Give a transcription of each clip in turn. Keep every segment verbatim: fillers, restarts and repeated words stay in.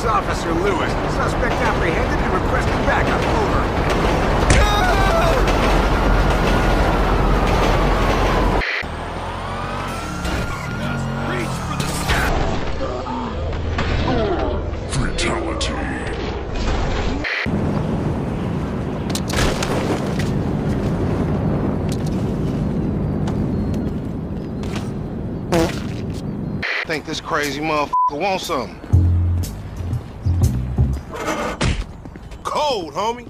is Officer Lewis. Suspect apprehended and requesting backup. Over. Think this crazy motherfucker wants something. Cold, homie.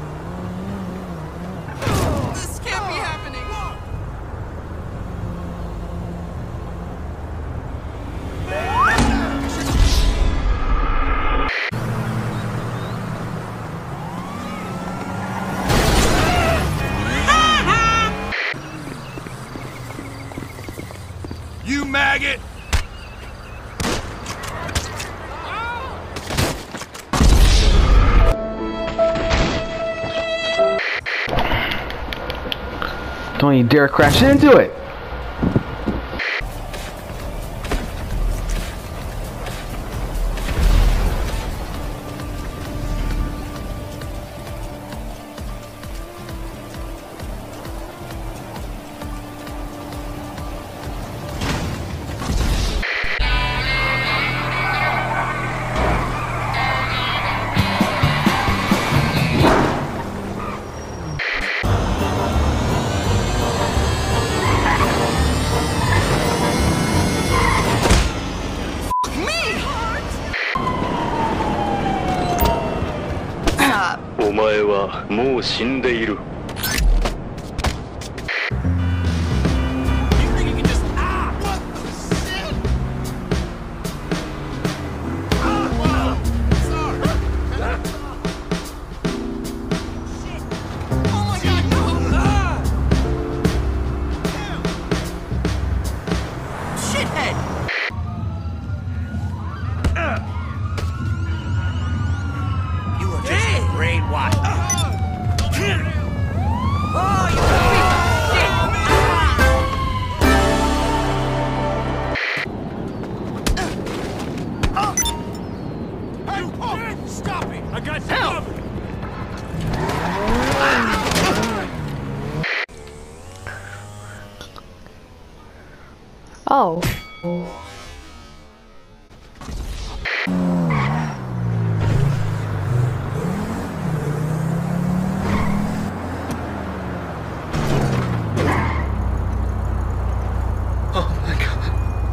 This can't be happening. You maggot! Don't you dare crash into it! Oh. Oh my god.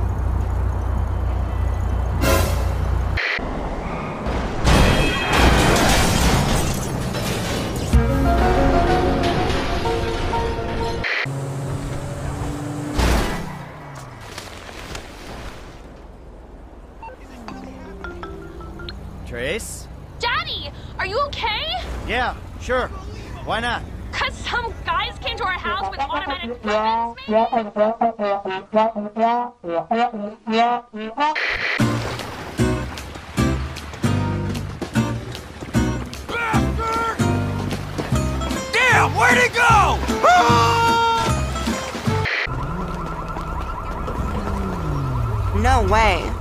Trace? Daddy, are you okay? Yeah, sure. Why not? Cause some guys came to our house with automatic weapons, Damn, where'd he go? No way.